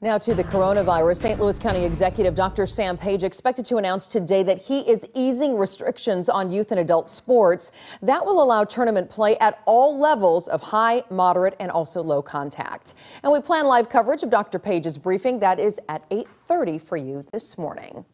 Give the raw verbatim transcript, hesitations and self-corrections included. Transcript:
Now to the coronavirus. Saint Louis County Executive Doctor Sam Page expected to announce today that he is easing restrictions on youth and adult sports. That will allow tournament play at all levels of high, moderate, and also low contact. And we plan live coverage of Doctor Page's briefing. That is at eight thirty for you this morning.